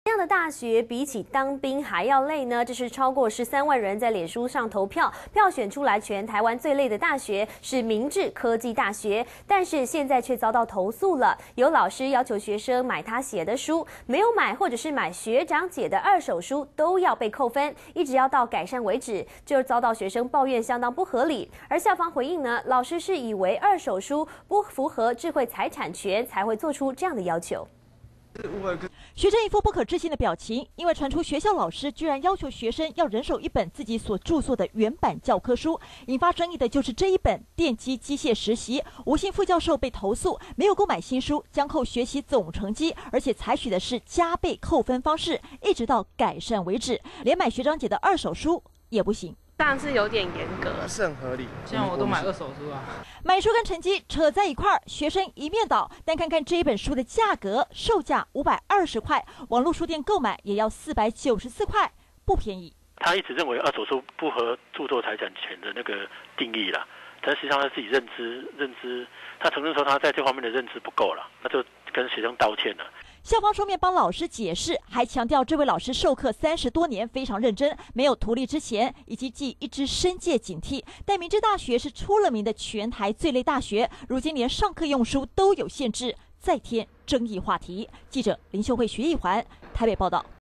这样的大学比起当兵还要累呢？这是超过13万人在脸书上投票，票选出来全台湾最累的大学是明志科技大学，但是现在却遭到投诉了。有老师要求学生买他写的书，没有买或者是买学长姐的二手书都要被扣分，一直要到改善为止，就遭到学生抱怨相当不合理。而校方回应呢，老师是以为二手书不符合智慧财产权才会做出这样的要求。 学生一副不可置信的表情，因为传出学校老师居然要求学生要人手一本自己所著作的原版教科书。引发争议的就是这一本电机机械实习，吴姓副教授被投诉没有购买新书，将扣学习总成绩，而且采取的是加倍扣分方式，一直到改善为止，连买学长姐的二手书也不行。 当然是有点严格， 是很合理。 像我都买二手书啊， 买书跟成绩扯在一块儿，学生一面倒。但看看这一本书的价格，售价520块，网络书店购买也要494块，不便宜。 他一直认为二手书不合著作财产权的那个定义啦，但实际上他自己认知，他承认说他在这方面的认知不够了，他就跟学生道歉了。 校方出面帮老师解释，还强调这位老师授课30多年，非常认真，没有图利之嫌，以及记一直深戒警惕。但明志大学是出了名的全台最累大学，如今连上课用书都有限制，再添争议话题。记者林秀慧、徐艺环台北报道。